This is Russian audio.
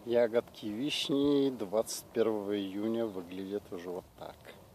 Ягодки вишни 21 июня выглядят уже вот так.